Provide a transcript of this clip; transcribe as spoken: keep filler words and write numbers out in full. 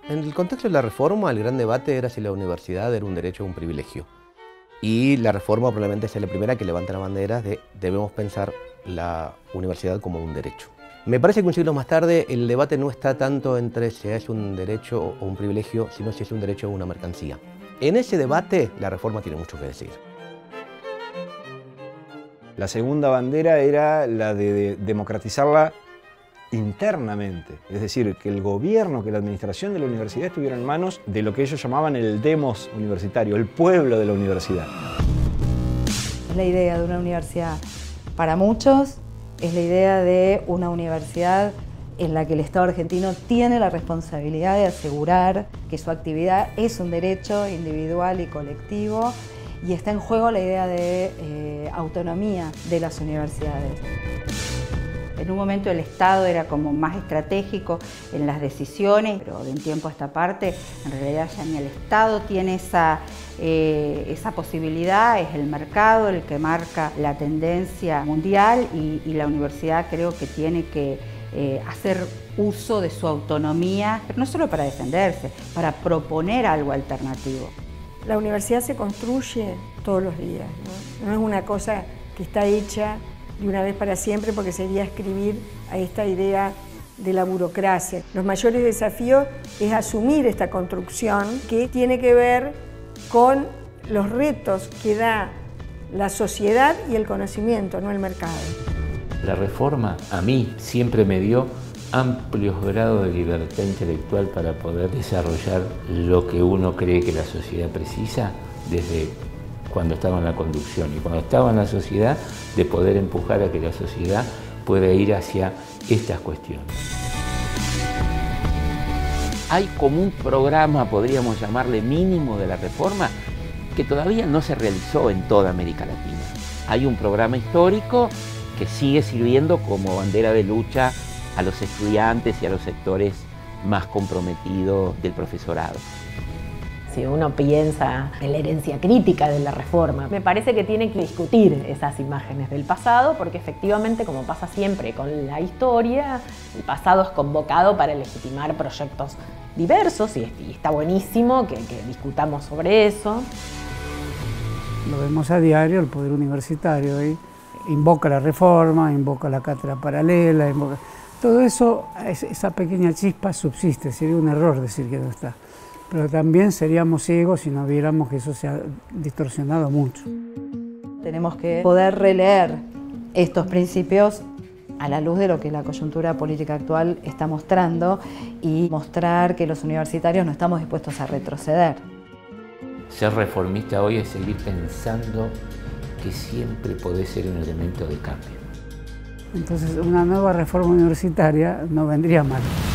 En el contexto de la reforma, el gran debate era si la universidad era un derecho o un privilegio. Y la reforma probablemente sea la primera que levanta la bandera de debemos pensar la universidad como un derecho. Me parece que un siglo más tarde el debate no está tanto entre si es un derecho o un privilegio, sino si es un derecho o una mercancía. En ese debate la reforma tiene mucho que decir. La segunda bandera era la de democratizarla internamente, es decir, que el gobierno, que la administración de la universidad estuviera en manos de lo que ellos llamaban el demos universitario, el pueblo de la universidad. Es la idea de una universidad para muchos, es la idea de una universidad en la que el Estado argentino tiene la responsabilidad de asegurar que su actividad es un derecho individual y colectivo, y está en juego la idea de eh, autonomía de las universidades. En un momento el Estado era como más estratégico en las decisiones, pero de un tiempo a esta parte, en realidad ya ni el Estado tiene esa, eh, esa posibilidad, es el mercado el que marca la tendencia mundial y, y la universidad creo que tiene que eh, hacer uso de su autonomía, pero no solo para defenderse, para proponer algo alternativo. La universidad se construye todos los días, ¿no? No es una cosa que está hecha de una vez para siempre, porque sería escribir a esta idea de la burocracia. Los mayores desafíos es asumir esta construcción que tiene que ver con los retos que da la sociedad y el conocimiento, no el mercado. La reforma a mí siempre me dio amplios grados de libertad intelectual para poder desarrollar lo que uno cree que la sociedad precisa desde cuando estaba en la conducción y cuando estaba en la sociedad, de poder empujar a que la sociedad pueda ir hacia estas cuestiones. Hay como un programa, podríamos llamarle mínimo, de la reforma que todavía no se realizó en toda América Latina. Hay un programa histórico que sigue sirviendo como bandera de lucha a los estudiantes y a los sectores más comprometidos del profesorado. Si uno piensa en la herencia crítica de la reforma, me parece que tiene que discutir esas imágenes del pasado, porque efectivamente, como pasa siempre con la historia, el pasado es convocado para legitimar proyectos diversos y está buenísimo que, que discutamos sobre eso. Lo vemos a diario, el poder universitario ¿eh? invoca la reforma, invoca la cátedra paralela, invoca... todo eso, esa pequeña chispa subsiste, sería un error decir que no está. Pero también seríamos ciegos si no viéramos que eso se ha distorsionado mucho. Tenemos que poder releer estos principios a la luz de lo que la coyuntura política actual está mostrando y mostrar que los universitarios no estamos dispuestos a retroceder. Ser reformista hoy es seguir pensando que siempre puede ser un elemento de cambio. Entonces una nueva reforma universitaria no vendría mal.